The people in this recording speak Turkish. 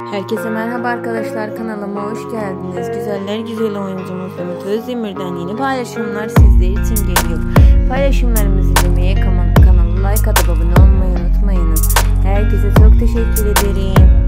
Herkese merhaba arkadaşlar, kanalıma hoş geldiniz. Güzeller güzel oyuncumuz Ümit Özdemir'den yeni paylaşımlar sizler için geliyor. Paylaşımlarımızı izlemeye kanala like atıp abone olmayı unutmayınız. Herkese çok teşekkür ederim.